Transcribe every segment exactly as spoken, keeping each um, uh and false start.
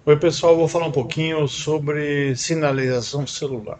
Oi, pessoal, vou falar um pouquinho sobre sinalização celular.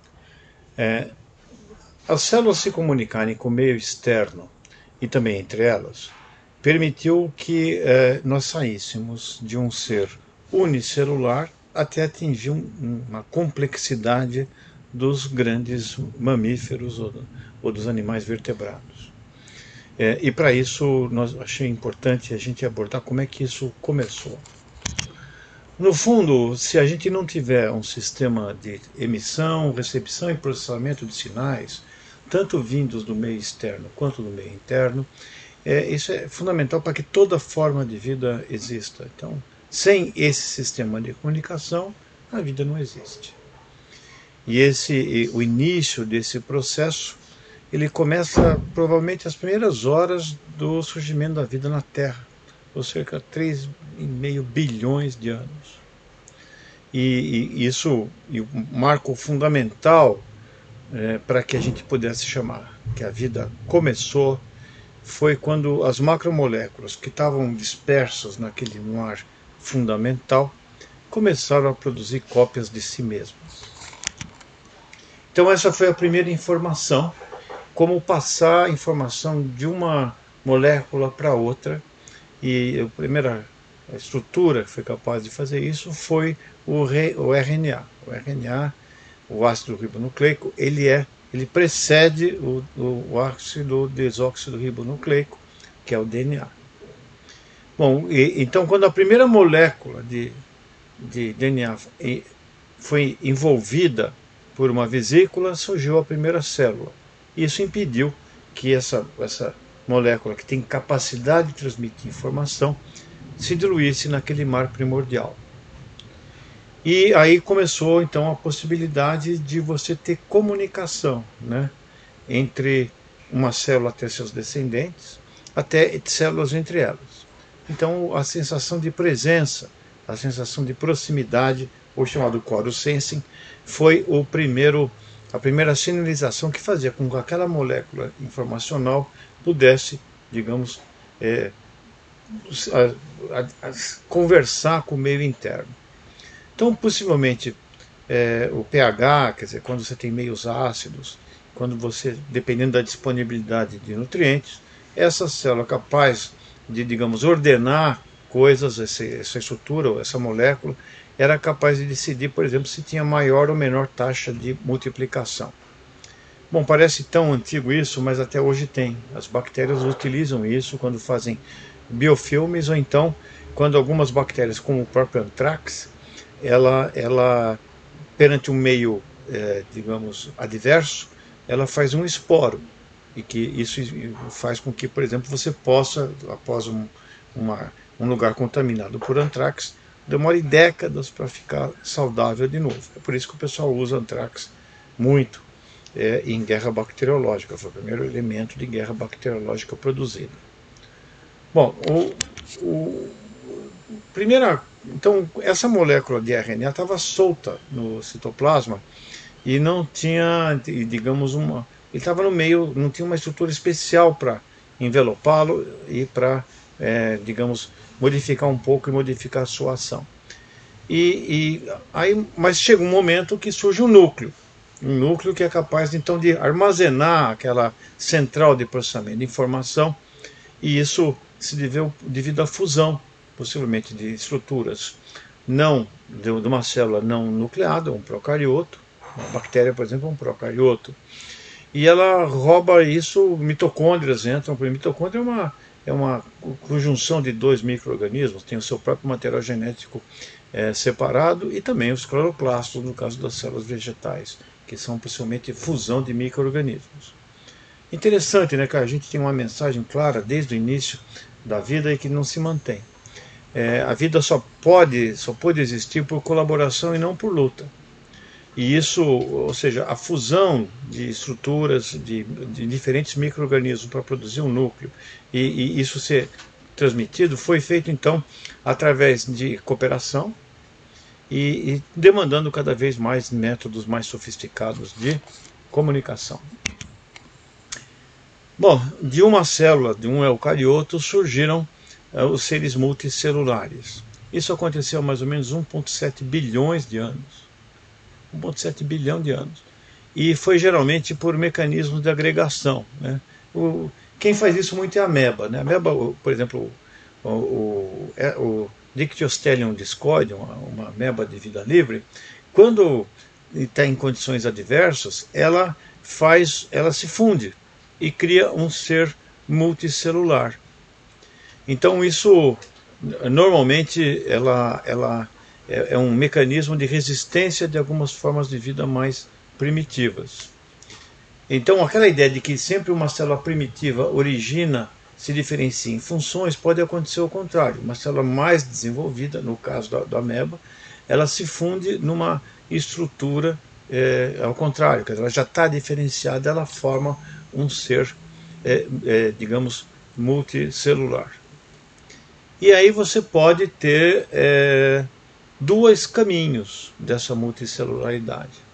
As células se comunicarem com o meio externo e também entre elas permitiu que eh, nós saíssemos de um ser unicelular até atingir um, uma complexidade dos grandes mamíferos ou, ou dos animais vertebrados. Eh, e para isso, nós achei importante a gente abordar como é que isso começou. No fundo, se a gente não tiver um sistema de emissão, recepção e processamento de sinais, tanto vindos do meio externo quanto do meio interno, é, isso é fundamental para que toda forma de vida exista. Então, sem esse sistema de comunicação, a vida não existe. E esse, o início desse processo, ele começa provavelmente as primeiras horas do surgimento da vida na Terra, ou cerca de três vírgula cinco bilhões de anos. E, e isso, e o marco fundamental é, para que a gente pudesse chamar que a vida começou foi quando as macromoléculas que estavam dispersas naquele mar fundamental começaram a produzir cópias de si mesmas. Então essa foi a primeira informação, como passar a informação de uma molécula para outra, e a primeira estrutura que foi capaz de fazer isso foi o, o R N A. O R N A, o ácido ribonucleico, ele é ele precede o, o, o ácido desóxido ribonucleico, que é o D N A. Bom, e, então quando a primeira molécula de, de D N A foi envolvida por uma vesícula, surgiu a primeira célula. Isso impediu que essa, essa molécula, que tem capacidade de transmitir informação, se diluísse naquele mar primordial. E aí começou então a possibilidade de você ter comunicação, né, entre uma célula até seus descendentes, até células entre elas. Então a sensação de presença, a sensação de proximidade, ou chamado chorus sensing, foi o primeiro, a primeira sinalização que fazia com que aquela molécula informacional pudesse, digamos, é, a, a, a conversar com o meio interno. Então, possivelmente, é, o pH, quer dizer, quando você tem meios ácidos, quando você, dependendo da disponibilidade de nutrientes, essa célula é capaz de, digamos, ordenar coisas, essa, essa estrutura, essa molécula, era capaz de decidir, por exemplo, se tinha maior ou menor taxa de multiplicação. Bom, parece tão antigo isso, mas até hoje tem. As bactérias utilizam isso quando fazem biofilmes, ou então quando algumas bactérias, como o próprio anthrax, ela, ela perante um meio, é, digamos, adverso, ela faz um esporo, e que isso faz com que, por exemplo, você possa, após um, uma, um lugar contaminado por anthrax, demore décadas para ficar saudável de novo. É por isso que o pessoal usa anthrax muito é, em guerra bacteriológica. Foi o primeiro elemento de guerra bacteriológica produzido. Bom, o, o primeira, então essa molécula de R N A estava solta no citoplasma e não tinha, digamos, uma, ele estava no meio, não tinha uma estrutura especial para envelopá-lo e para, é, digamos, modificar um pouco e modificar a sua ação. E, e aí, mas chega um momento que surge um núcleo, um núcleo que é capaz então de armazenar aquela central de processamento de informação, e isso se deveu devido à fusão, possivelmente de estruturas não de uma célula não nucleada, um procarioto, uma bactéria, por exemplo, é um procarioto, e ela rouba isso, mitocôndrias entram, porque mitocôndria é uma, é uma conjunção de dois micro-organismos, tem o seu próprio material genético é, separado, e também os cloroplastos, no caso das células vegetais, que são possivelmente fusão de micro-organismos. Interessante, né, que a gente tem uma mensagem clara desde o início da vida e que não se mantém. É, a vida só pode, só pode existir por colaboração e não por luta. E isso, ou seja, a fusão de estruturas de, de diferentes micro-organismos para produzir um núcleo, e, e isso ser transmitido, foi feito então através de cooperação e, e demandando cada vez mais métodos mais sofisticados de comunicação. Bom, de uma célula, de um eucarioto, surgiram uh, os seres multicelulares. Isso aconteceu há mais ou menos um vírgula sete bilhões de anos. um vírgula sete bilhão de anos. E foi geralmente por mecanismos de agregação, né? O, quem faz isso muito é a ameba, né? A ameba, por exemplo, o, o, o Dictyostelium discoide, uma, uma ameba de vida livre, quando está em condições adversas, ela faz, ela se funde e cria um ser multicelular. Então isso, normalmente, ela, ela é, é um mecanismo de resistência de algumas formas de vida mais primitivas. Então aquela ideia de que sempre uma célula primitiva origina, se diferencia em funções, pode acontecer ao contrário. Uma célula mais desenvolvida, no caso da, da ameba, ela se funde numa estrutura é, ao contrário, ela já está diferenciada, ela forma um ser, é, é, digamos, multicelular. E aí você pode ter é, dois caminhos dessa multicelularidade.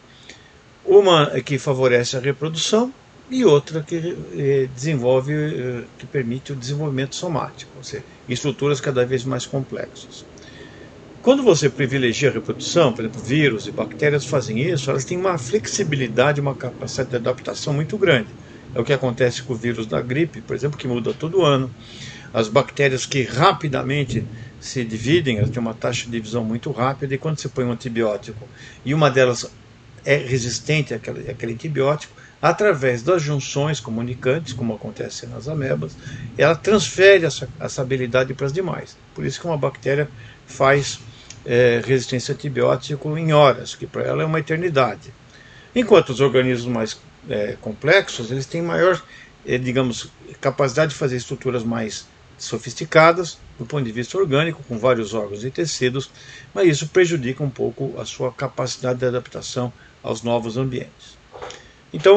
Uma que favorece a reprodução e outra que eh, desenvolve, eh, que permite o desenvolvimento somático, ou seja, estruturas cada vez mais complexas. Quando você privilegia a reprodução, por exemplo, vírus e bactérias fazem isso, elas têm uma flexibilidade, uma capacidade de adaptação muito grande. É o que acontece com o vírus da gripe, por exemplo, que muda todo ano. As bactérias que rapidamente se dividem, elas têm uma taxa de divisão muito rápida, e quando você põe um antibiótico e uma delas é resistente àquele, àquele antibiótico, através das junções comunicantes, como acontece nas amebas, ela transfere essa, essa habilidade para as demais. Por isso que uma bactéria faz é, resistência a antibiótico em horas, que para ela é uma eternidade. Enquanto os organismos mais é, complexos, eles têm maior, é, digamos, capacidade de fazer estruturas mais sofisticadas, do ponto de vista orgânico, com vários órgãos e tecidos, mas isso prejudica um pouco a sua capacidade de adaptação aos novos ambientes. Então,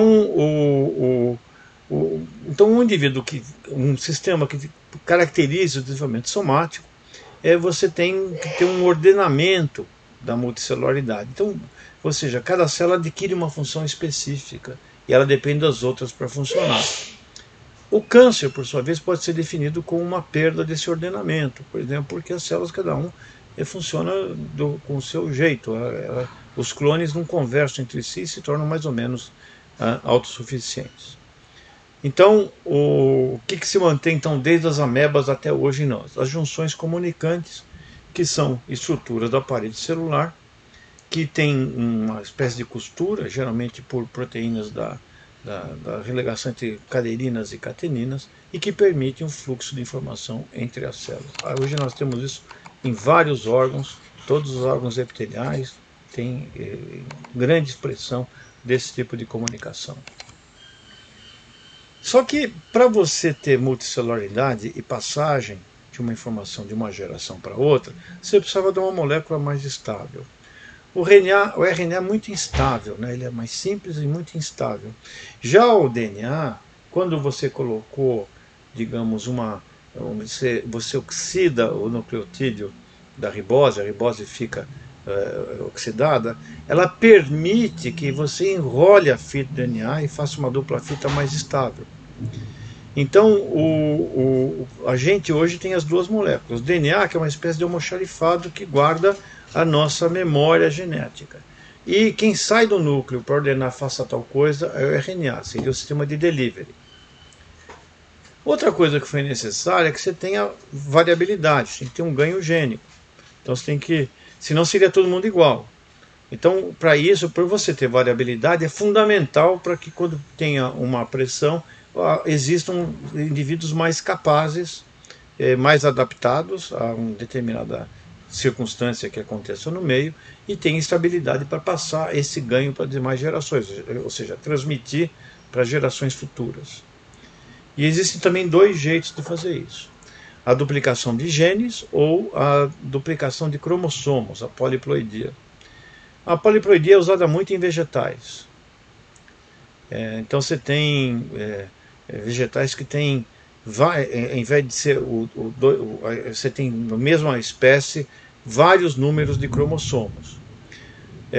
o, o, o, então um indivíduo que, um sistema que caracteriza o desenvolvimento somático, é você tem que ter um ordenamento da multicelularidade. Então, ou seja, cada célula adquire uma função específica e ela depende das outras para funcionar. O câncer, por sua vez, pode ser definido como uma perda desse ordenamento, por exemplo, porque as células, cada um, funciona do, com o seu jeito. Ela, ela, os clones não conversam entre si e se tornam mais ou menos ah, autossuficientes. Então, o, o que, que se mantém então, desde as amebas até hoje em nós? As junções comunicantes, que são estruturas da parede celular, que tem uma espécie de costura, geralmente por proteínas da Da, da relegação entre caderinas e cateninas, e que permite um fluxo de informação entre as células. Hoje nós temos isso em vários órgãos, todos os órgãos epiteliais têm eh, grande expressão desse tipo de comunicação. Só que para você ter multicelularidade e passagem de uma informação de uma geração para outra, você precisava de uma molécula mais estável. O R N A, o R N A é muito instável, né? Ele é mais simples e muito instável. Já o D N A, quando você colocou, digamos, uma, você, você oxida o nucleotídeo da ribose, a ribose fica uh, oxidada, ela permite que você enrole a fita do D N A e faça uma dupla fita mais estável. Então, o, o, a gente hoje tem as duas moléculas. O D N A, que é uma espécie de almoxarifado que guarda a nossa memória genética. E quem sai do núcleo para ordenar faça tal coisa é o R N A, seria o sistema de delivery. Outra coisa que foi necessária é que você tenha variabilidade, você tem que ter um ganho gênico. Então você tem que, senão seria todo mundo igual. Então, para isso, para você ter variabilidade, é fundamental para que quando tenha uma pressão, existam indivíduos mais capazes, mais adaptados a uma determinada circunstância que aconteça no meio, e tem estabilidade para passar esse ganho para as demais gerações, ou seja, transmitir para gerações futuras. E existem também dois jeitos de fazer isso: a duplicação de genes ou a duplicação de cromossomos, a poliploidia. A poliploidia é usada muito em vegetais. É, então você tem é, vegetais que têm, vai, em vez de ser o, o, o, você tem na mesma espécie vários números de cromossomos. É,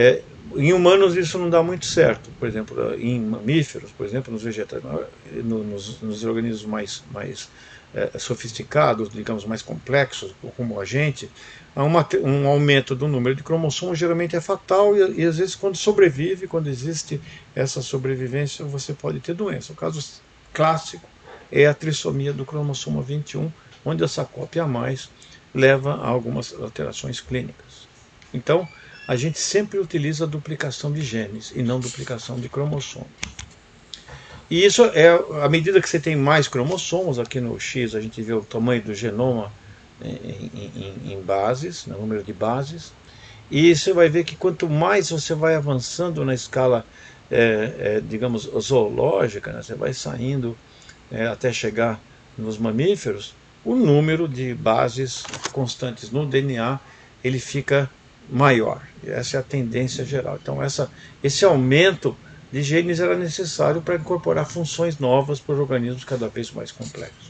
Em humanos isso não dá muito certo, por exemplo, em mamíferos, por exemplo, nos vegetais, nos, nos organismos mais, mais é, sofisticados, digamos, mais complexos, como a gente, uma, um aumento do número de cromossomos geralmente é fatal e, e às vezes quando sobrevive, quando existe essa sobrevivência, você pode ter doença. O caso clássico é a trissomia do cromossomo vinte e um, onde essa cópia a mais leva a algumas alterações clínicas. Então, a gente sempre utiliza a duplicação de genes e não duplicação de cromossomos. E isso é, à medida que você tem mais cromossomos, aqui no X a gente vê o tamanho do genoma em, em, em bases, no número de bases, e você vai ver que quanto mais você vai avançando na escala, é, é, digamos, zoológica, né, você vai saindo é, até chegar nos mamíferos, o número de bases constantes no D N A ele fica maior. Essa é a tendência geral. Então essa, esse aumento de genes era necessário para incorporar funções novas para os organismos cada vez mais complexos.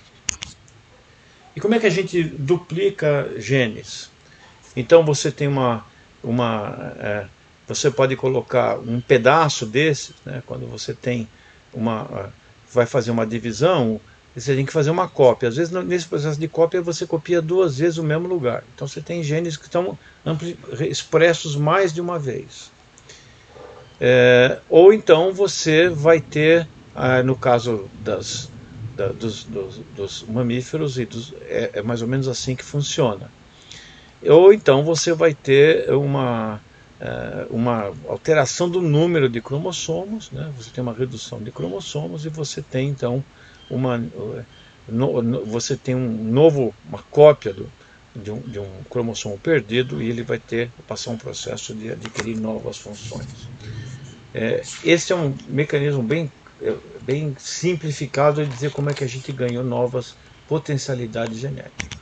E como é que a gente duplica genes? Então você tem uma, uma é, você pode colocar um pedaço desses, né, quando você tem uma, vai fazer uma divisão, você tem que fazer uma cópia. Às vezes, nesse processo de cópia, você copia duas vezes o mesmo lugar. Então, você tem genes que estão expressos mais de uma vez. É, ou então, você vai ter, ah, no caso das, da, dos, dos, dos mamíferos, e dos, é, é mais ou menos assim que funciona. Ou então, você vai ter uma, uma alteração do número de cromossomos, né? Você tem uma redução de cromossomos e você tem, então, Uma, no, no, você tem um novo, uma cópia do, de, um, de um cromossomo perdido e ele vai ter passar um processo de adquirir novas funções. É, esse é um mecanismo bem, bem simplificado de dizer como é que a gente ganhou novas potencialidades genéticas.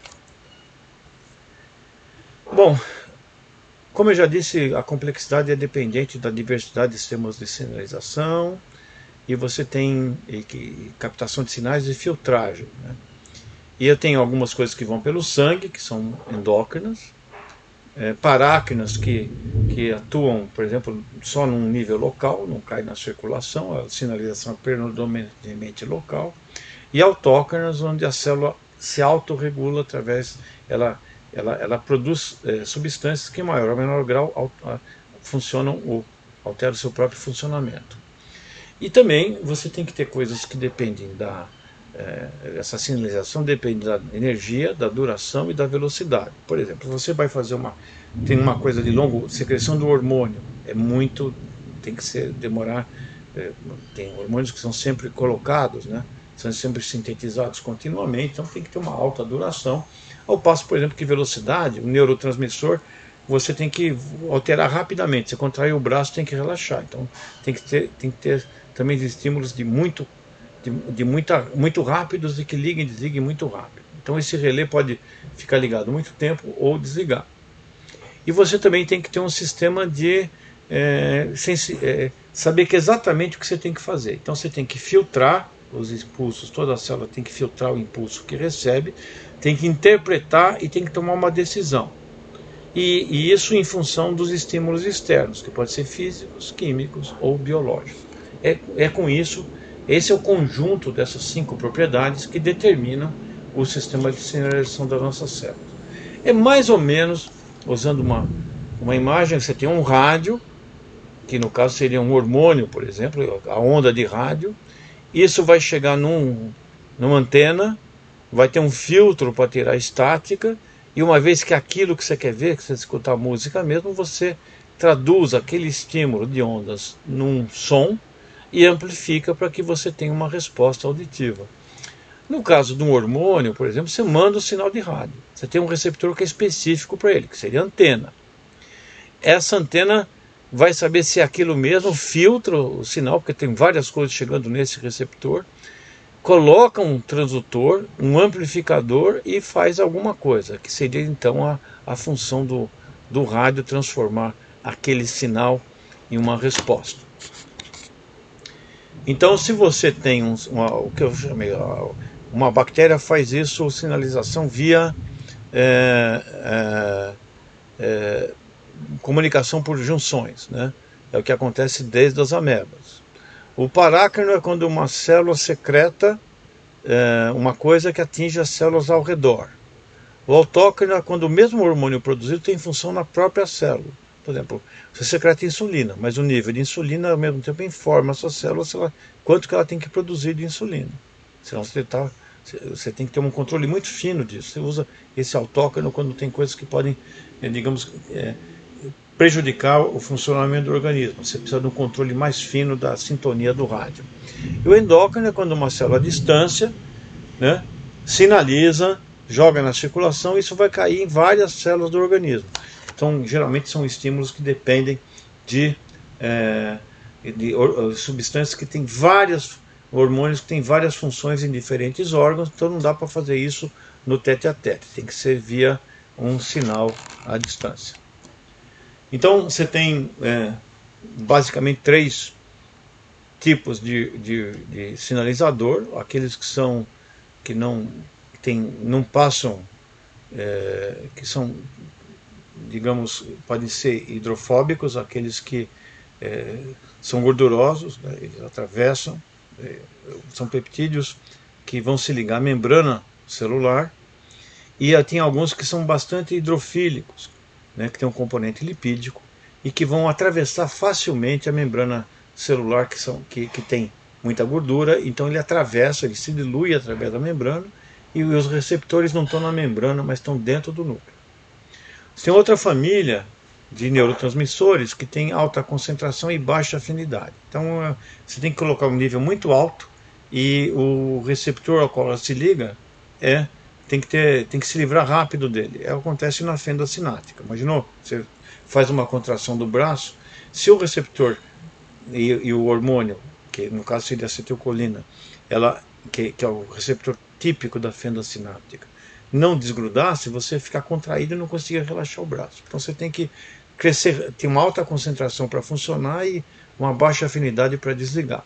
Bom, como eu já disse, a complexidade é dependente da diversidade de sistemas de sinalização, e você tem e, que, captação de sinais e filtragem, né? E eu tenho algumas coisas que vão pelo sangue, que são endócrinas, é, parácrinas que, que atuam, por exemplo, só num nível local, não cai na circulação, a sinalização é predominantemente local, e autócrinas, onde a célula se autorregula através, ela, ela, ela produz é, substâncias que em maior ou menor grau funcionam ou alteram o seu próprio funcionamento. E também você tem que ter coisas que dependem da... É, essa sinalização depende da energia, da duração e da velocidade. Por exemplo, você vai fazer uma... Tem uma coisa de longo... Secreção do hormônio. É muito... Tem que ser... Demorar... É, tem hormônios que são sempre colocados, né? São sempre sintetizados continuamente. Então tem que ter uma alta duração. Ao passo, por exemplo, que velocidade, o neurotransmissor... Você tem que alterar rapidamente. Você contrai o braço, tem que relaxar. Então tem que ter... Tem que ter também de estímulos de muito, de, de muita, muito rápidos e que liguem e desliguem muito rápido. Então esse relé pode ficar ligado muito tempo ou desligar. E você também tem que ter um sistema de é, sensi, é, saber que exatamente o que você tem que fazer. Então você tem que filtrar os impulsos, toda a célula tem que filtrar o impulso que recebe, tem que interpretar e tem que tomar uma decisão. E, e isso em função dos estímulos externos, que podem ser físicos, químicos ou biológicos. É, é com isso, esse é o conjunto dessas cinco propriedades que determinam o sistema de sinalização das nossas células. É mais ou menos, usando uma, uma imagem, você tem um rádio, que no caso seria um hormônio, por exemplo, a onda de rádio. Isso vai chegar num, numa antena, vai ter um filtro para tirar a estática, e uma vez que aquilo que você quer ver, que você escutar a música mesmo, você traduz aquele estímulo de ondas num som, e amplifica para que você tenha uma resposta auditiva. No caso de um hormônio, por exemplo, você manda o sinal de rádio. Você tem um receptor que é específico para ele, que seria a antena. Essa antena vai saber se é aquilo mesmo, filtra o sinal, porque tem várias coisas chegando nesse receptor, coloca um transdutor, um amplificador e faz alguma coisa, que seria então a, a função do, do rádio transformar aquele sinal em uma resposta. Então, se você tem um, uma, o que eu chamei, uma bactéria faz isso, sinalização via é, é, é, comunicação por junções, né? É o que acontece desde as amebas. O parácrino é quando uma célula secreta é, uma coisa que atinge as células ao redor. O autócrino é quando o mesmo hormônio produzido tem função na própria célula. Por exemplo, você secreta insulina, mas o nível de insulina ao mesmo tempo informa a sua célula se ela, quanto que ela tem que produzir de insulina. Senão você, tá, você tem que ter um controle muito fino disso. Você usa esse autócrino quando tem coisas que podem, digamos, é, prejudicar o funcionamento do organismo. Você precisa de um controle mais fino da sintonia do rádio. E o endócrino é quando uma célula à distância, né, sinaliza, joga na circulação, e isso vai cair em várias células do organismo. Então, geralmente são estímulos que dependem de, é, de substâncias que têm várias, hormônios que têm várias funções em diferentes órgãos, então não dá para fazer isso no tete a tete, tem que ser via um sinal à distância. Então, você tem é, basicamente três tipos de, de, de sinalizador, aqueles que são que não, que tem, não passam, é, que são, digamos, podem ser hidrofóbicos, aqueles que é, são gordurosos, né, eles atravessam, é, são peptídeos que vão se ligar à membrana celular, e tem alguns que são bastante hidrofílicos, né, que tem um componente lipídico, e que vão atravessar facilmente a membrana celular, que, são, que, que tem muita gordura, então ele atravessa, ele se dilui através da membrana, e os receptores não estão na membrana, mas estão dentro do núcleo. Tem outra família de neurotransmissores que tem alta concentração e baixa afinidade. Então você tem que colocar um nível muito alto, e o receptor ao qual ela se liga é, tem, que ter, tem que se livrar rápido dele. É, acontece na fenda sináptica. Imaginou? Você faz uma contração do braço, se o receptor e, e o hormônio, que no caso seria a acetilcolina, ela, que, que é o receptor típico da fenda sináptica, não desgrudasse, você ficar contraído e não conseguir relaxar o braço. Então você tem que crescer, ter uma alta concentração para funcionar e uma baixa afinidade para desligar.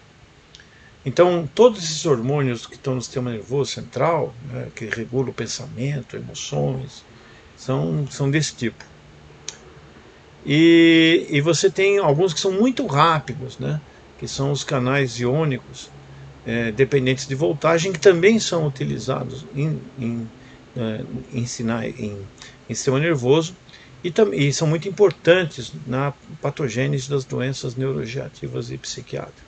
Então todos esses hormônios que estão no sistema nervoso central, né, que regulam o pensamento, emoções, são, são desse tipo. E, e você tem alguns que são muito rápidos, né, que são os canais iônicos é, dependentes de voltagem, que também são utilizados em, em, em, sinais, em, em sistema nervoso, e, tam, e são muito importantes na patogênese das doenças neurodegenerativas e psiquiátricas.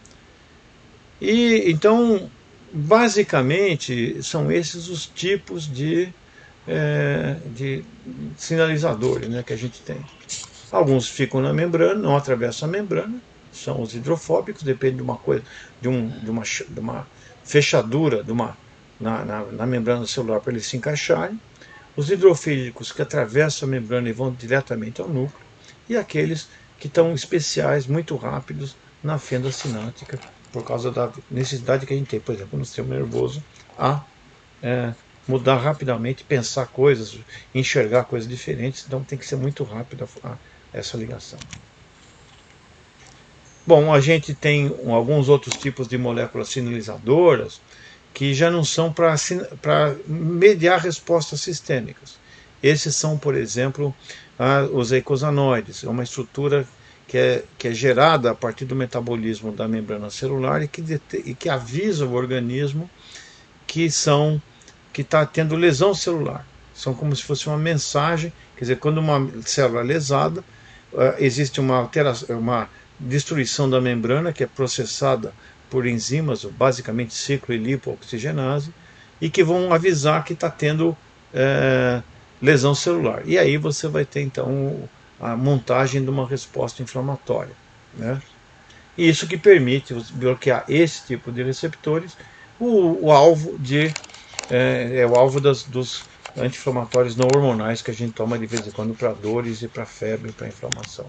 E então, basicamente, são esses os tipos de, é, de sinalizadores, né, que a gente tem. Alguns ficam na membrana, não atravessam a membrana, são os hidrofóbicos, depende de uma coisa, de, um, de, uma, de uma fechadura de uma, na, na, na membrana celular para eles se encaixarem. Os hidrofílicos que atravessam a membrana e vão diretamente ao núcleo, e aqueles que estão especiais, muito rápidos, na fenda sináptica, por causa da necessidade que a gente tem, por exemplo, no sistema nervoso, a é, mudar rapidamente, pensar coisas, enxergar coisas diferentes, então tem que ser muito rápido a, a, essa ligação. Bom, a gente tem alguns outros tipos de moléculas sinalizadoras que já não são para mediar respostas sistêmicas. Esses são, por exemplo, a, os eicosanoides, é uma estrutura que é, que é gerada a partir do metabolismo da membrana celular e que, e que avisa o organismo que são que está tendo lesão celular. São como se fosse uma mensagem, quer dizer, quando uma célula é lesada, uh, existe uma alteração, uma destruição da membrana que é processada por enzimas, basicamente ciclo e lipooxigenase, e que vão avisar que está tendo uh, lesão celular. E aí você vai ter então a montagem de uma resposta inflamatória, né? E isso que permite bloquear esse tipo de receptores. O, o alvo de é, é o alvo das, dos anti-inflamatórios não hormonais que a gente toma de vez em quando para dores e para febre, para inflamação.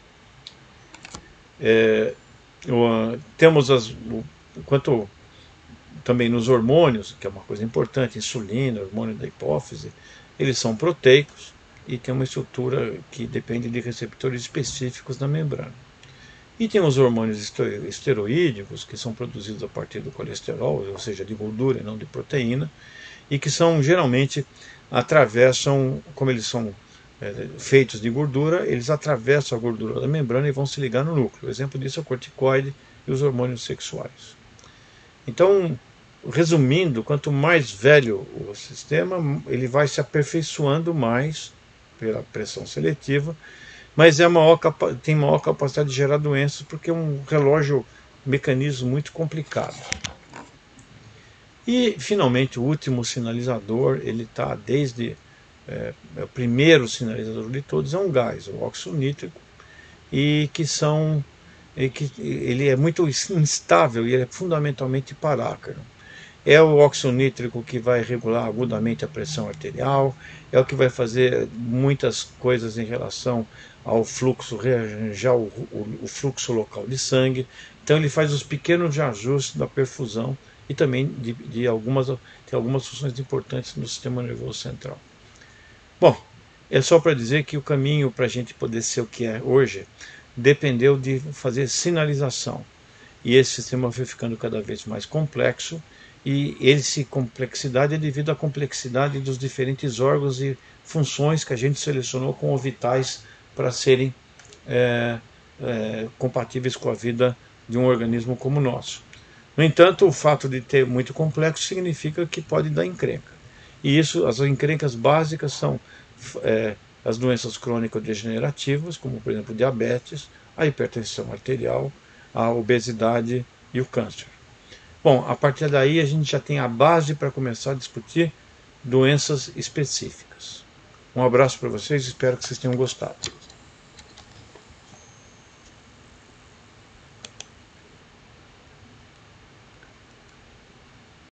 É, o, temos as, o, quanto também nos hormônios, que é uma coisa importante, insulina, hormônio da hipófise, eles são proteicos e tem uma estrutura que depende de receptores específicos na membrana. E tem os hormônios esteroídicos, que são produzidos a partir do colesterol, ou seja, de gordura e não de proteína, e que são geralmente atravessam, como eles são é, feitos de gordura, eles atravessam a gordura da membrana e vão se ligar no núcleo. O exemplo disso é o corticoide e os hormônios sexuais. Então, resumindo, quanto mais velho o sistema, ele vai se aperfeiçoando mais pela pressão seletiva, mas é maior, tem maior capacidade de gerar doenças, porque é um relógio, um mecanismo muito complicado. E, finalmente, o último sinalizador, ele está desde é, é o primeiro sinalizador de todos, é um gás, o óxido nítrico, e que são, e que ele é muito instável e ele é fundamentalmente parácaro. É o óxido nítrico que vai regular agudamente a pressão arterial, é o que vai fazer muitas coisas em relação ao fluxo, rearranjar o, o, o fluxo local de sangue. Então ele faz os pequenos ajustes da perfusão e também de, de algumas, tem algumas funções importantes no sistema nervoso central. Bom, é só para dizer que o caminho para a gente poder ser o que é hoje dependeu de fazer sinalização. E esse sistema foi ficando cada vez mais complexo, e essa complexidade é devido à complexidade dos diferentes órgãos e funções que a gente selecionou como vitais para serem é, é, compatíveis com a vida de um organismo como o nosso. No entanto, o fato de ter muito complexo significa que pode dar encrenca. E isso, as encrencas básicas são é, as doenças crônico-degenerativas, como por exemplo diabetes, a hipertensão arterial, a obesidade e o câncer. Bom, a partir daí a gente já tem a base para começar a discutir doenças específicas. Um abraço para vocês, espero que vocês tenham gostado.